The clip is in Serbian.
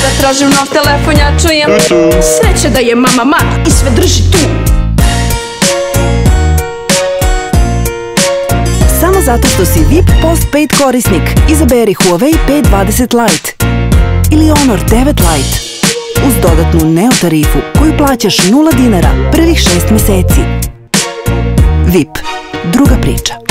Kada tražim nov telefon ja čujem sreće da je mama mat i sve drži tu. Samo zato što si VIP postpaid korisnik, izaberi Huawei P20 Lite ili Honor 9 Lite uz dodatnu Neo tarifu koju plaćaš 0 dinara prvih 6 meseci. VIP, druga priča.